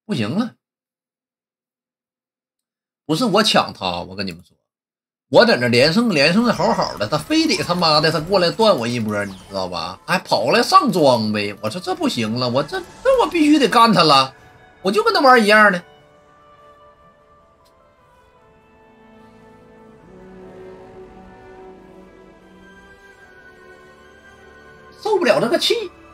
不行了，不是我抢他，我跟你们说，我在那连胜的好好的，他非得他妈的他过来断我一波，你知道吧？还跑来上装备，我说这不行了，我必须得干他了，我就跟他玩一样的。受不了这个气。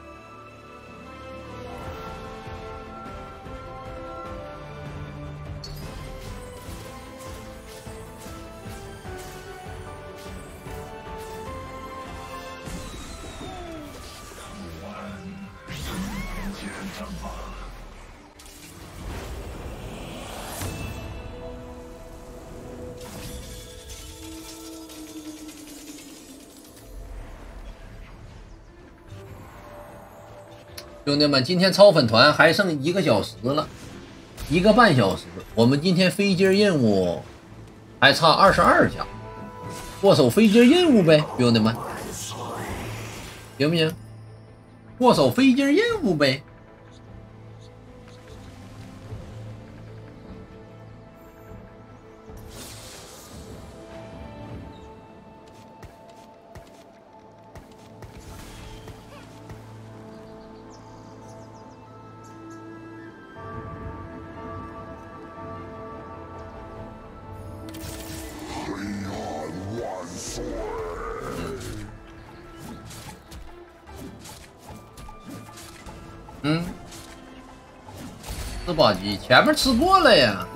兄弟们，今天超粉团还剩1个小时了，1个半小时。我们今天飞机任务还差22家，过手飞机任务呗，兄弟们，行不行？过手飞机任务呗。4把机前面吃过了呀。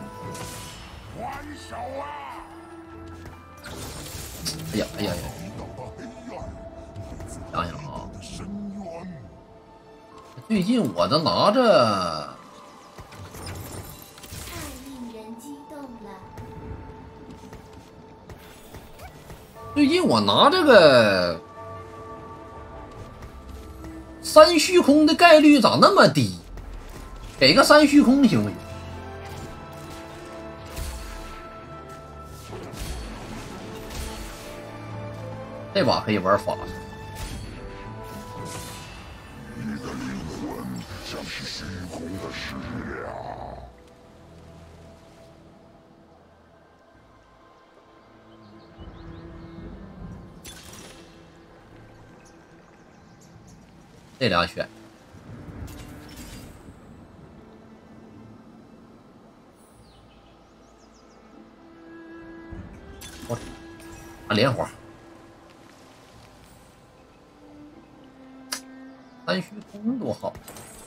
哎呀哎呀呀！想想啊，最近我这拿着， 太令人激动了。 最近我拿这个3虚空的概率咋那么低？给个3虚空行不行？这把可以玩法术。 你的灵魂像是虚空的食粮。 这俩选。打莲花。3虚空多好。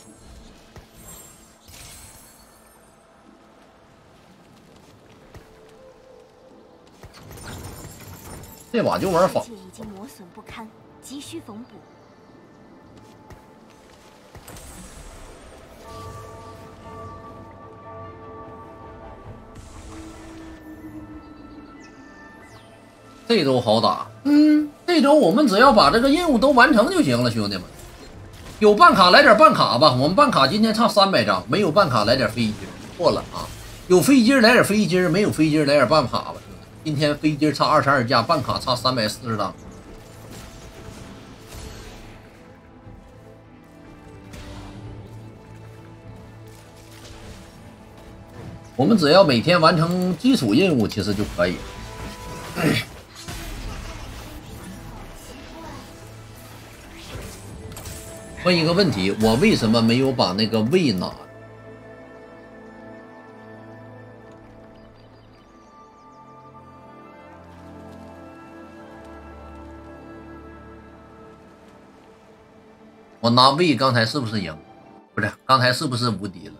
这把就玩法。 已经磨损不堪，急需缝补。 这周好打，这周我们只要把这个任务都完成就行了，兄弟们。有办卡来点办卡吧，我们办卡今天差300张，没有办卡来点飞机，错了啊！有飞机来点飞机，没有飞机来点办卡吧，兄弟。今天飞机差22架，办卡差340张。我们只要每天完成基础任务，其实就可以。问一个问题，我为什么没有把那个胃拿？我拿胃刚才是不是赢？不是，刚才是不是无敌了？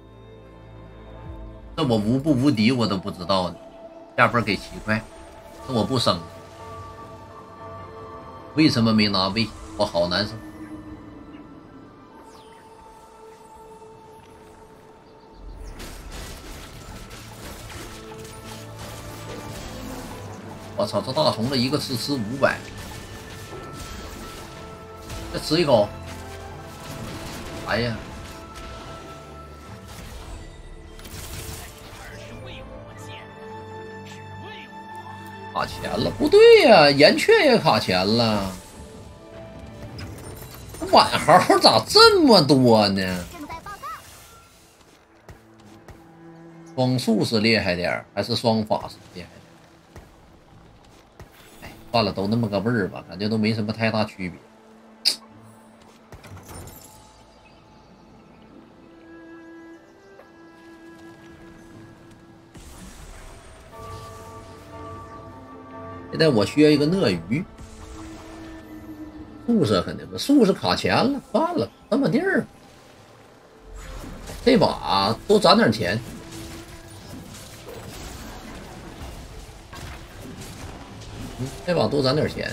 这我无不无敌我都不知道呢。下边给7块，这我不生。为什么没拿胃？我好难受。我操，这大虫子一个吃500，再吃一口。哎呀！卡钱了，不对呀，岩雀也卡钱了。晚豪咋这么多呢？ 双术是厉害点还是双法是厉害点？哎，算了，都那么个味儿吧，感觉都没什么太大区别。现在我需要一个鳄鱼，术士肯定不，术士卡钱了，算了，那么地儿，这把多攒点钱。这把多攒点钱。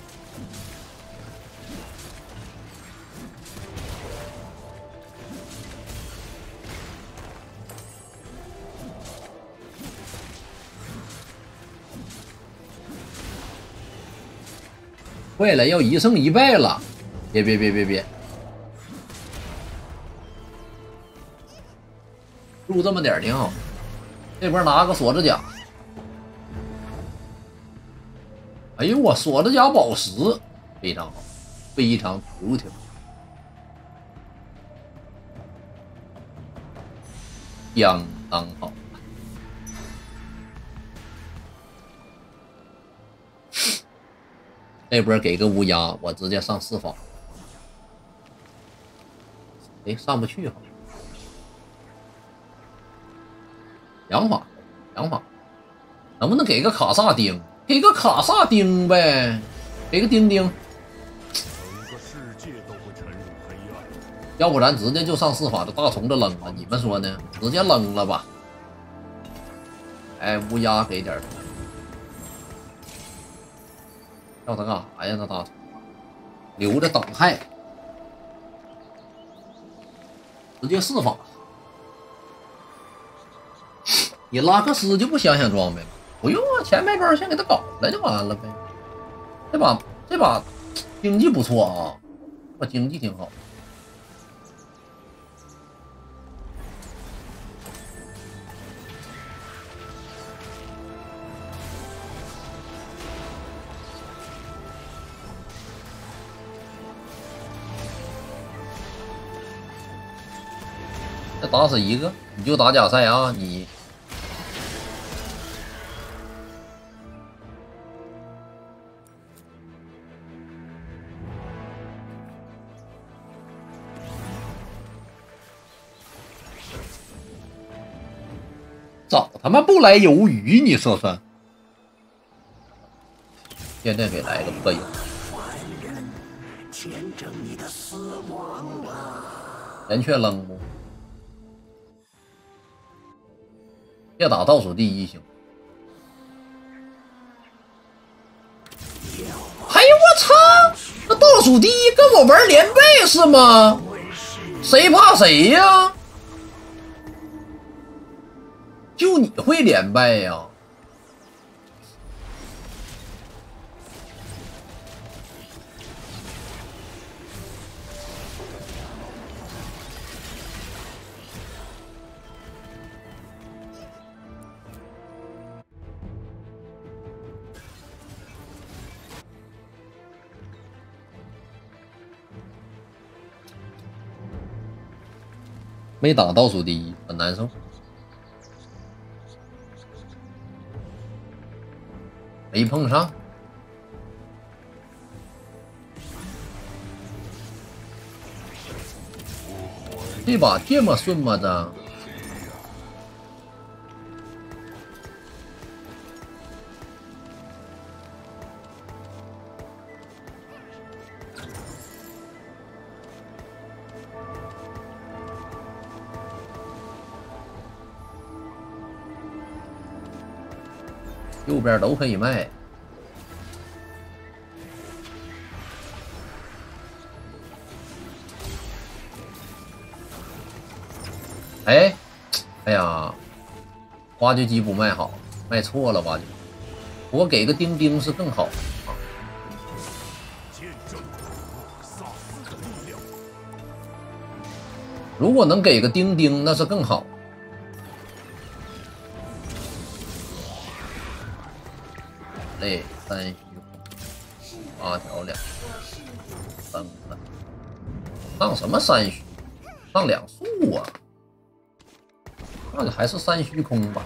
坏了，要1胜1败了！别！入这么点挺好。这波拿个锁子甲。哎呦我锁子甲宝石非常好，非常 beautiful。相当好。这波给个乌鸦，我直接上4法。哎，上不去好像。2法，能不能给个卡萨丁？给个卡萨丁呗，给个丁丁。 整个世界都会沉入黑暗。 要不然直接就上4法的大虫子扔了，你们说呢？直接扔了吧。哎，乌鸦给点。要他干啥呀？那大虫留着挡害，直接4法。你拉克斯就不想想装备了？不用啊，前排装先给他搞来就完了呗。这把经济不错啊，这把经济挺好。再打死一个，你就打假赛啊！你早他妈不来鱿鱼，你说说？现在给来个破影。人却扔不？别打倒数第1行。哎呦我操！那倒数第1跟我玩连败是吗？谁怕谁呀？就你会连败呀？没打倒数第1，很难受。没碰上。这把这么顺吗？这右边都可以卖。哎呀，挖掘机不卖好，卖错了挖掘机。我给个钉钉是更好啊。如果能给个钉钉，那是更好。累3虚8条23分，上什么3虚？上2速啊！ 那还是3虚空吧。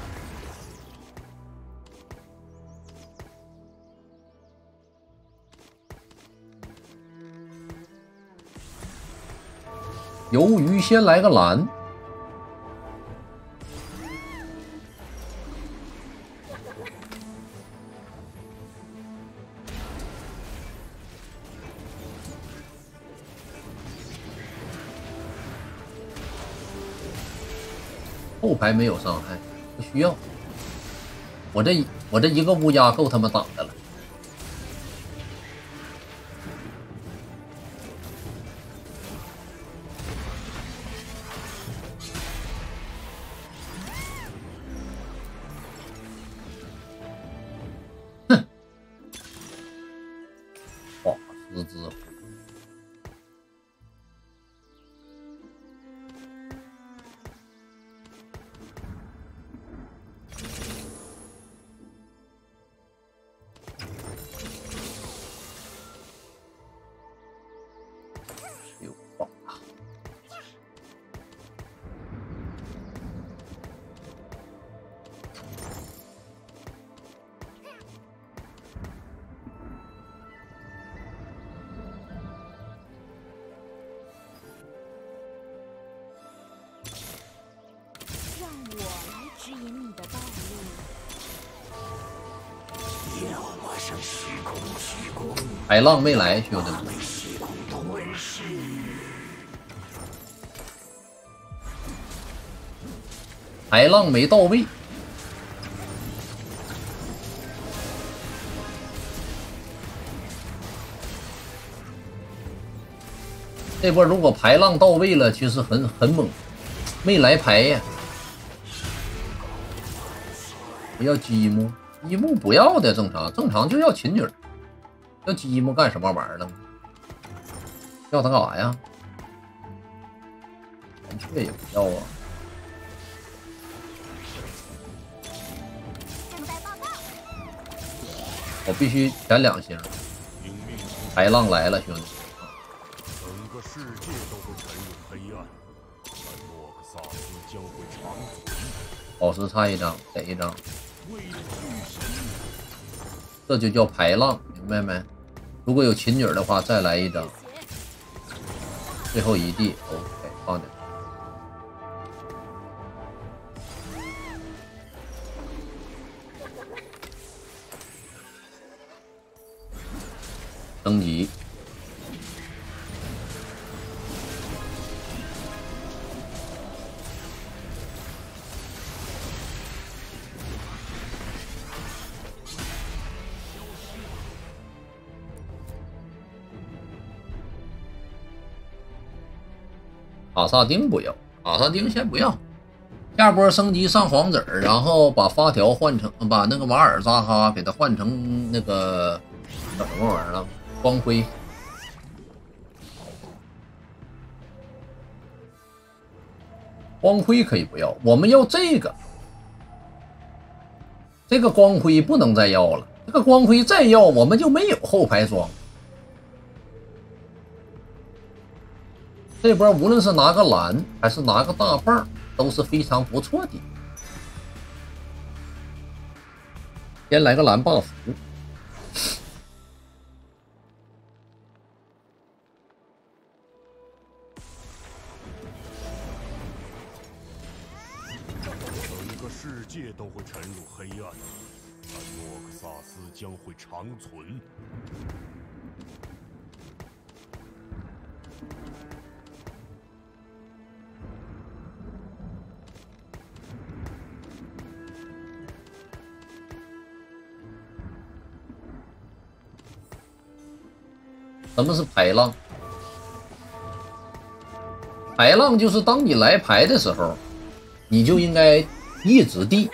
鱿鱼先来个蓝。后排没有伤害，不需要。我这一个乌鸦够他们打的了。哼，法师之虎。海浪没来，兄弟们。海浪没到位。这波如果排浪到位了，其实很猛，没来排呀。不要积木，积木不要的，正常就要秦女。要积木干什么玩意儿呢？要它干啥呀？蓝雀也不要啊。我必须前2星。排浪来了，兄弟。 整个世界都会沉入黑暗，但诺克萨斯将会长存。 宝石差一张，给一张。这就叫排浪，明白没？如果有秦女的话，再来一张。最后一地 ，OK， 放进去。升级。卡萨丁不要，卡萨丁先不要。下波升级上黄子儿，然后把发条换成，把那个瓦尔扎哈给它换成那个叫什么玩意儿了？光辉。光辉可以不要，我们要这个。这个光辉不能再要了，这个光辉再要，我们就没有后排装。这波无论是拿个蓝还是拿个大棒都是非常不错的。先来个蓝 buff。 整个世界都会沉入黑暗，但诺克萨斯将会长存。 什么是排浪？排浪就是当你来排的时候，你就应该一直地。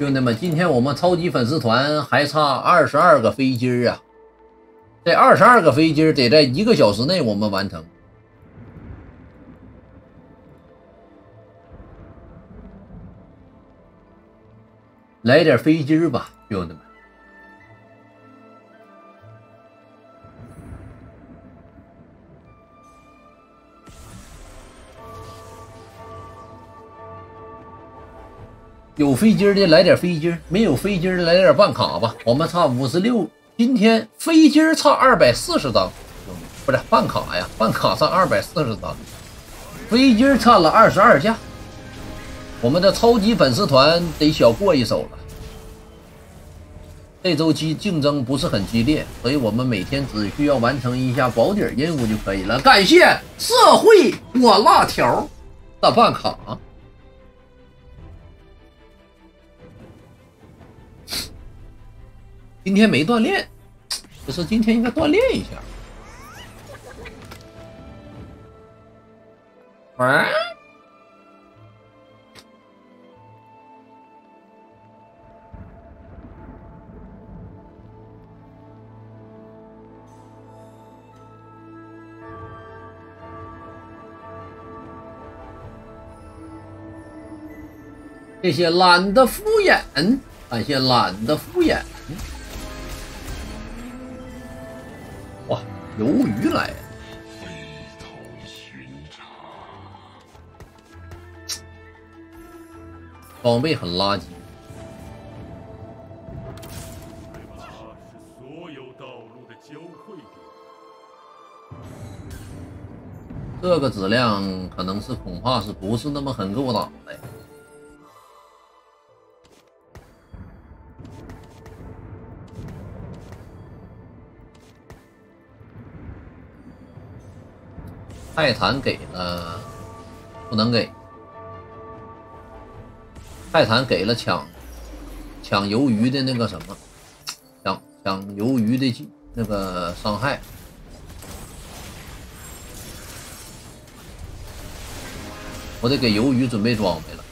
兄弟们，今天我们超级粉丝团还差22个飞机啊！这22个飞机得在1个小时内我们完成。来点飞机吧，兄弟们！有飞机的来点飞机，没有飞机的来点办卡吧。我们差56，今天飞机差240张，不是办卡呀，办卡差240张，飞机差了22架。我们的超级粉丝团得小过一手了。这周期竞争不是很激烈，所以我们每天只需要完成一下保底任务就可以了。感谢社会我辣条的办卡。今天没锻炼，不是今天应该锻炼一下。谢谢懒得敷衍，感谢懒得敷衍。哇，鱿鱼来了！ 非同寻常。 装备很垃圾。 它是所有道路的交汇点。 这个质量可能是恐怕是不是那么很够打的。泰坦给了，不能给。泰坦给了抢鱿鱼的那个什么，抢鱿鱼的那个伤害。我得给鱿鱼准备装备了，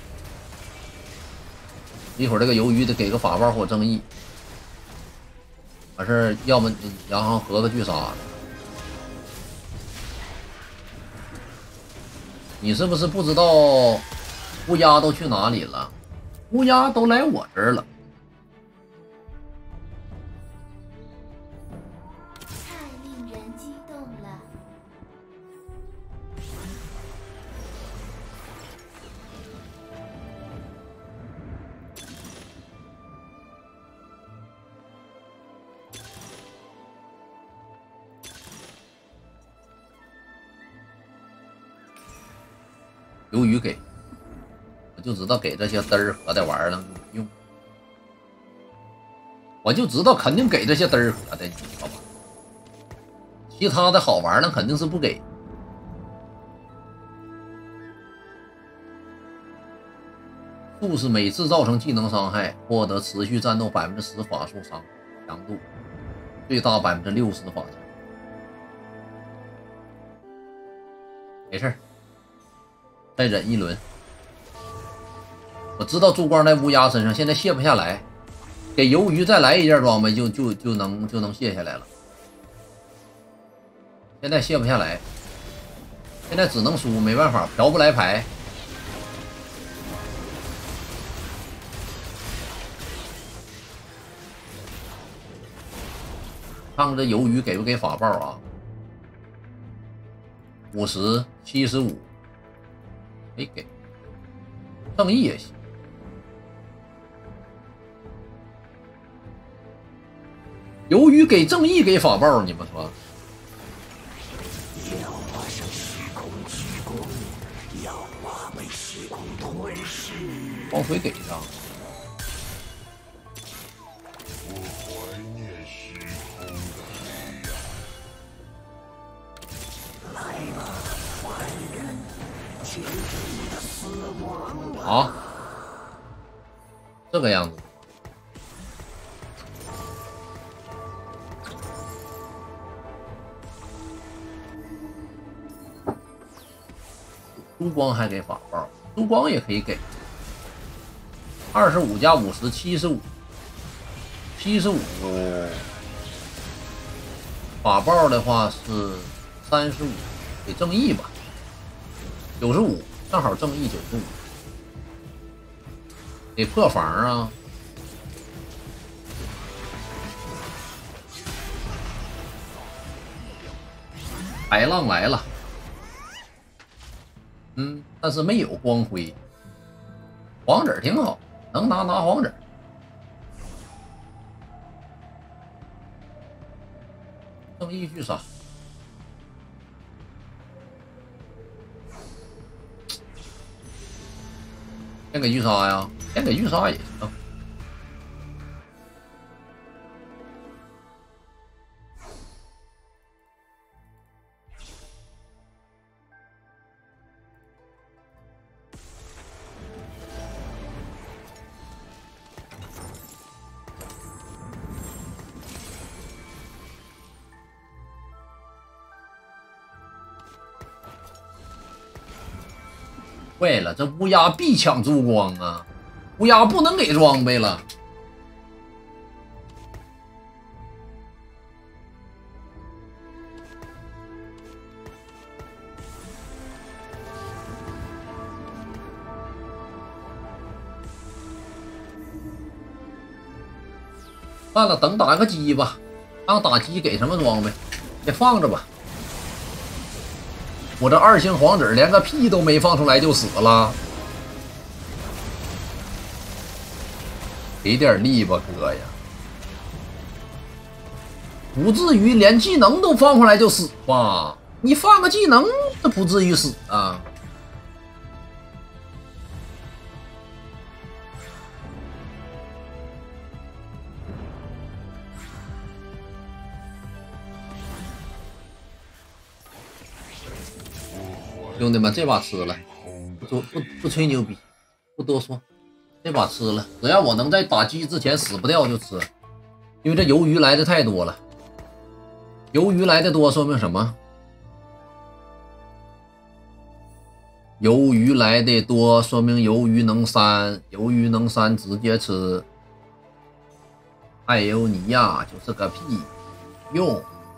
一会儿这个鱿鱼得给个法宝或正义，完事儿要么洋行合个巨杀的。你是不是不知道乌鸦都去哪里了？乌鸦都来我这儿了。 太令人激动了！ 鱿鱼给，我就知道给这些嘚儿和的玩意儿能用，我就知道肯定给这些嘚儿和的，你知道吧？其他的好玩的肯定是不给。术士每次造成技能伤害，获得持续战斗10%法术强度，最大60%法强。没事儿。再忍一轮，我知道珠光在乌鸦身上，现在卸不下来，给鱿鱼再来一件装备就能卸下来了。现在卸不下来，现在只能输，没办法，嫖不来牌。看看这鱿鱼给不给法宝啊？50、75。没给，正义也行。鱿鱼给正义给法宝，你们说？ 要化身虚空鞠躬，要化为虚空吞噬。 光水给上。 我怀念虚空的黑暗。 来吧，凡人，见证你的死亡吧。 啊，这个样子。珠光还给法宝，珠光也可以给。 25加50 75，75法爆的话是35，给正义吧，95正好正义95，得破防啊。海浪来了，但是没有光辉，黄子挺好，能拿黄子。正义巨杀，先给巨杀呀，先给巨杀也行。坏了，这乌鸦必抢珠光啊！乌鸦不能给装备了。算了，等打个鸡吧。当打鸡给什么装备？先放着吧。我这2星皇子连个屁都没放出来就死了，给点力吧，哥呀！不至于连技能都放出来就死吧？你放个技能，这不至于死啊！兄弟们，这把吃了，不吹牛逼，不多说，这把吃了。只要我能在打鸡之前死不掉就吃，因为这鱿鱼来的太多了。鱿鱼来的多说明什么？鱿鱼来的多说明鱿鱼能删，鱿鱼能删直接吃。艾欧尼亚就是个屁用。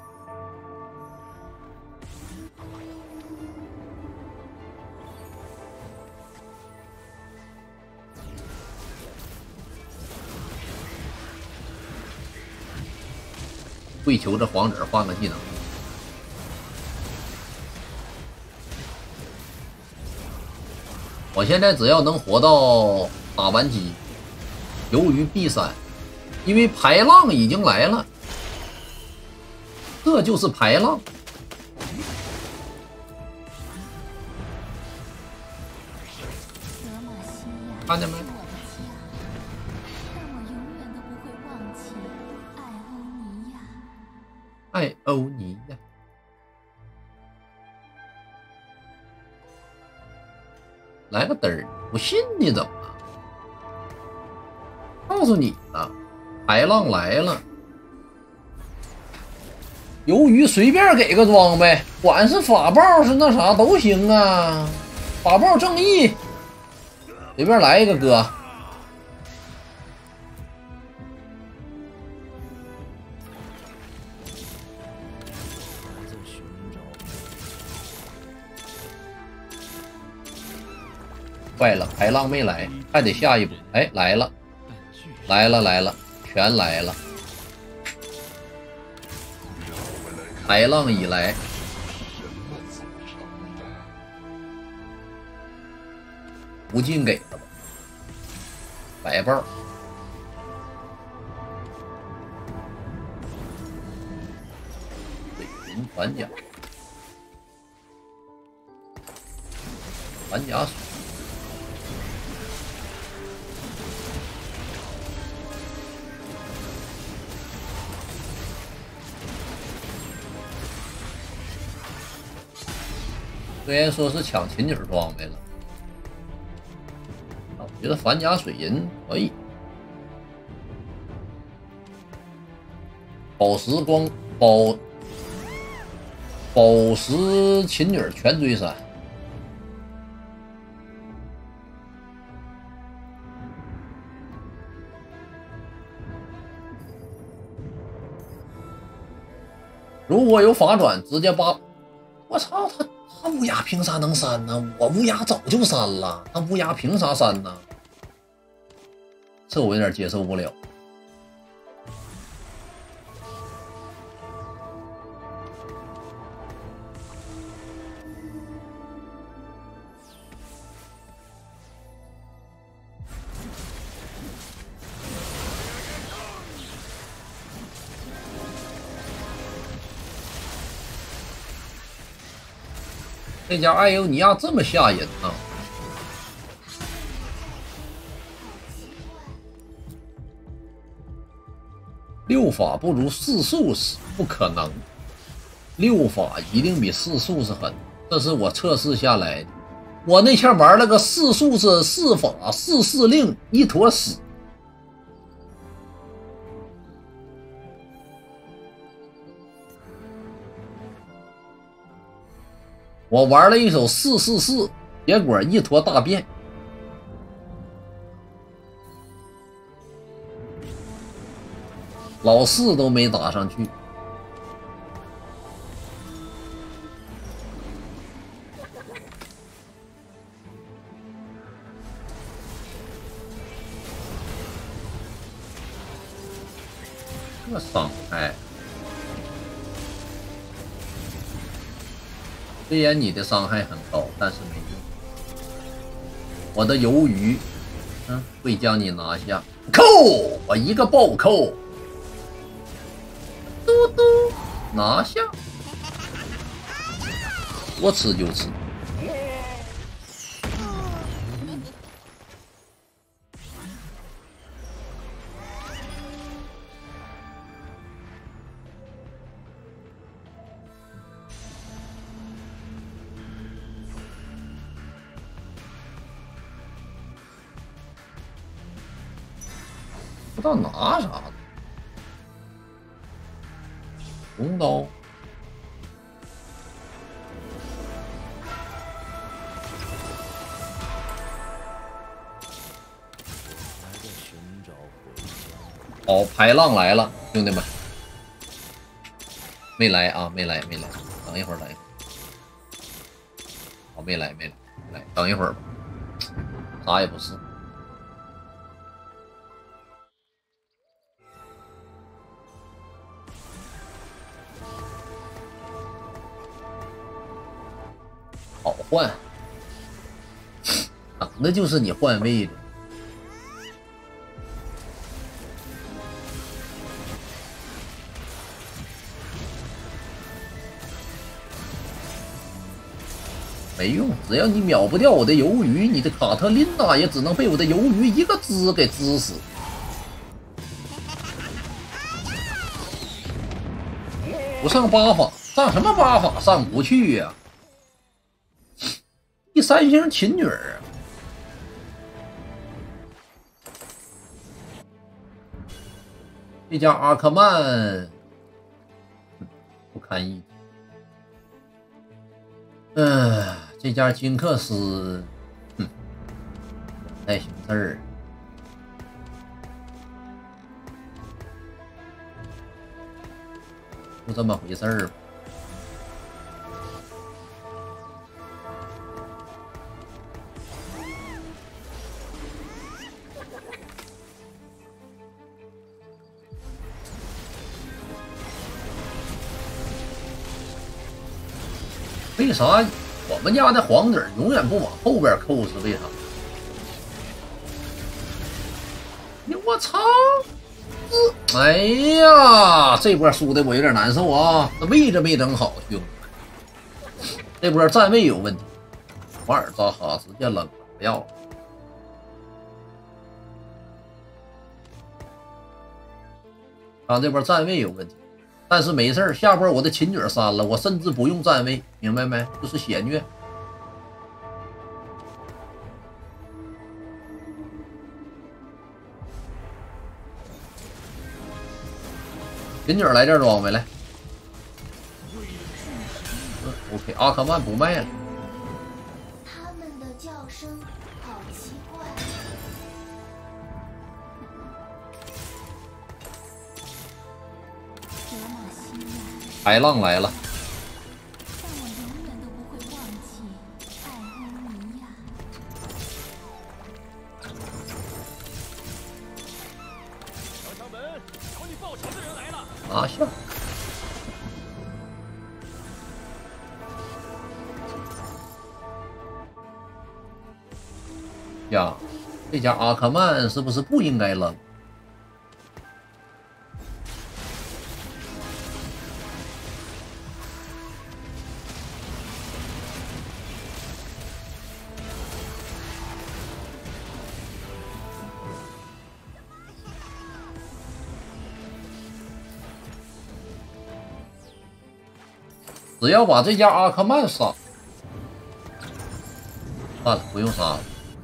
跪求这皇子换个技能，我现在只要能活到打完鸡，鱿鱼必删，因为排浪已经来了，这就是排浪。看见没？艾欧尼亚，来个嘚儿，不信你怎么了？告诉你了，海浪来了，鱿鱼随便给个装备，管是法爆是那啥都行啊，法爆正义，随便来一个哥。坏了，海浪没来，还得下一步。哎，来了，来了，来了，全来了。海浪已来，无尽给了吧，百爆，水银反甲，反甲水。虽然说是抢琴女装备了，我觉得反甲水银可以。宝石光宝石琴女全追杀。 如果有法转，直接把，我操他乌鸦凭啥能删呢？我乌鸦早就删了，他乌鸦凭啥删呢？这我有点接受不了。这家艾尤尼亚这么吓人呢、六法不如四术是不可能，六法一定比四术是狠，这是我测试下来的。我那天玩了个四术是四法四四令一坨屎。我玩了一手444，结果一坨大便。老4都没打上去。这伤害。虽然你的伤害很高，但是没用。我的鱿鱼，会将你拿下。扣！我一个暴扣，嘟嘟拿下。说吃就吃。不知道拿啥的，红刀，好，排浪来了，兄弟们，没来啊，没来，等一会儿，好，没来，等一会儿吧，啥也不是。好换，等的就是你换位置。没用，只要你秒不掉我的鱿鱼，你的卡特琳娜也只能被我的鱿鱼一个滋给滋死。不上8法，上什么8法？上不去呀、第3星琴女儿，这家阿克曼不堪一击。这家金克斯，不太行事儿。就这么回事儿吧。为啥我们家的黄子永远不往后边扣？是为啥？我操！哎呀，这波输的我有点难受啊！这位置没整好，兄弟，这波站位有问题。瓦尔扎哈直接扔了，不要了。啊，这波站位有问题。但是没事，下波我的琴女删了，我甚至不用站位，明白没？就是血虐。琴女来这装备来。OK， 阿克曼不卖了。 他们的叫声好奇怪。 德玛西亚。 海浪来了。 但我永远都不会忘记艾欧尼亚。 小强门，找你报仇的人来了！ 拿下。呀，这家阿克曼是不是不应该扔？只要把这家阿克曼杀，算了，不用杀了。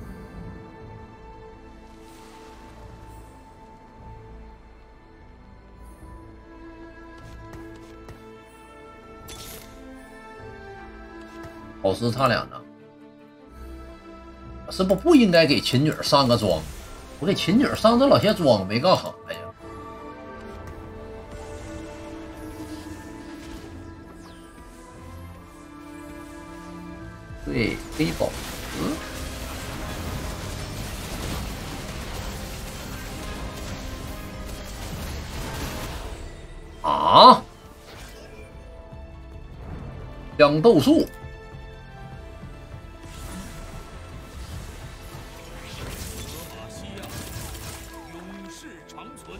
宝石差2张，是不应该给琴女上个妆？我给琴女上这老些妆没干啥呀？对，黑宝石。啊！豇豆树。 德玛西亚，永世长存。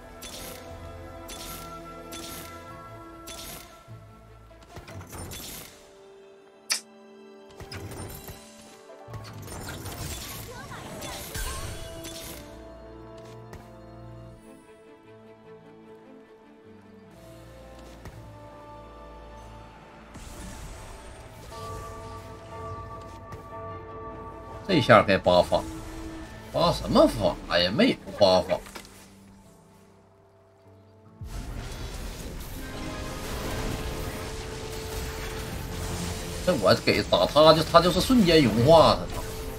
这下该8发，发什么法呀？没有8发。这我给打他就是瞬间融化他。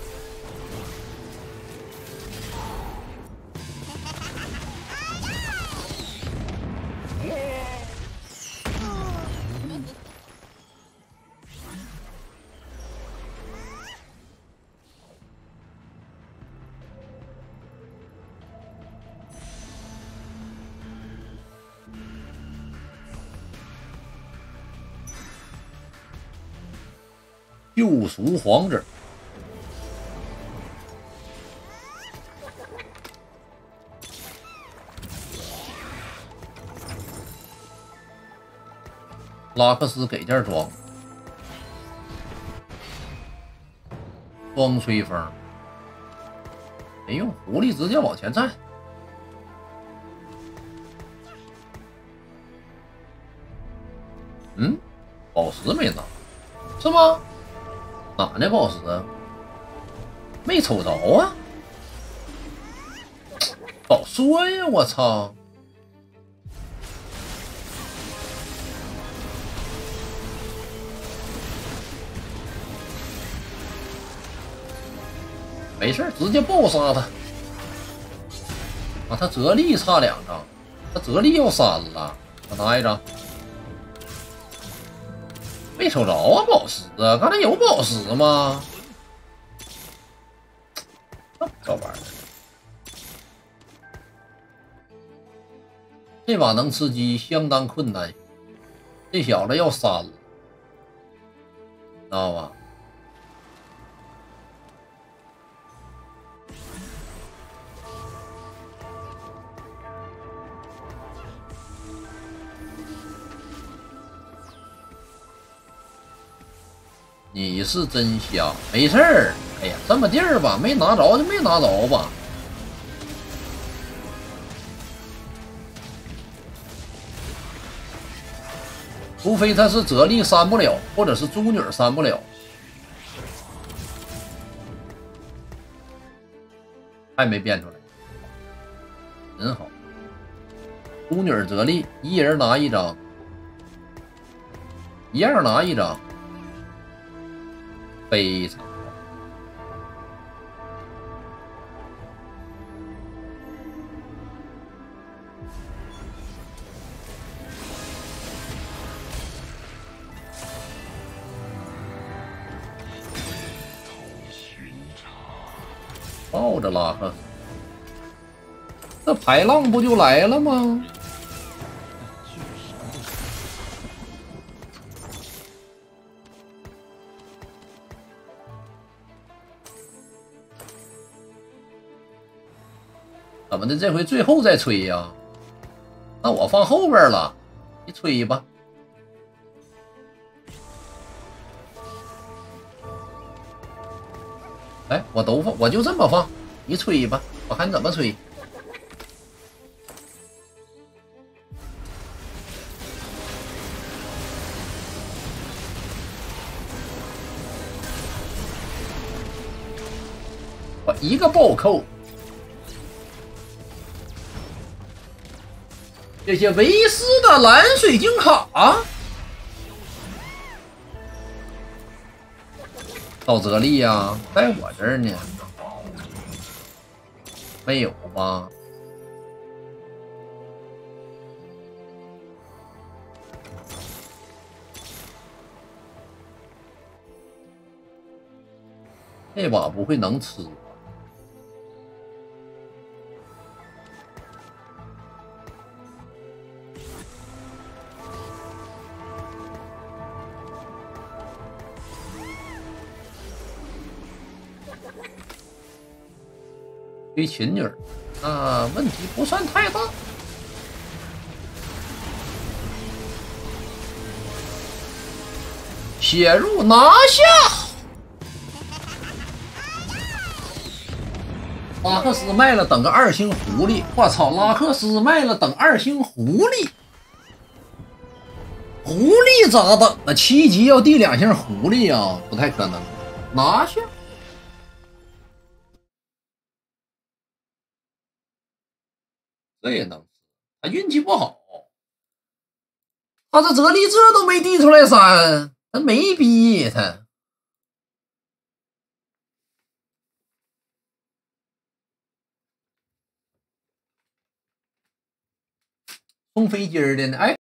救赎皇者，拉克斯给件装，风吹风，没用，狐狸直接往前站。嗯，宝石没拿，是吗？哪呢宝石？没瞅着啊！早说呀！我操！没事，直接爆杀他。啊，他哲力差2张，他哲力要3了，我拿1张。没瞅着啊，宝石啊！刚才有宝石吗？这玩意儿，这把能吃鸡相当困难。这小子要3了，知道吧？你是真瞎，没事儿。哎呀，这么地儿吧，没拿着就没拿着吧。除非他是哲力删不了，或者是猪女删不了。还没变出来，真好。猪女哲力，一人拿1张，一样拿1张。非常好， 抱着拉克，这排浪不就来了吗？怎么的？这回最后再吹呀？那我放后边了，你吹吧。哎，我都放，我就这么放，你吹吧，我看你怎么吹。我一个暴扣。这些维斯的蓝水晶卡，沼泽力呀，在我这儿呢，没有吧？这把不会能吃。堆琴女儿，问题不算太大。写入拿下。拉克斯卖了等个2星狐狸，我操！拉克斯卖了等2星狐狸，狐狸咋等啊？7级要第2星狐狸啊，不太可能。拿下。这也能，他运气不好，他这泽利这都没递出来3，他没逼他。送飞机的呢？哎。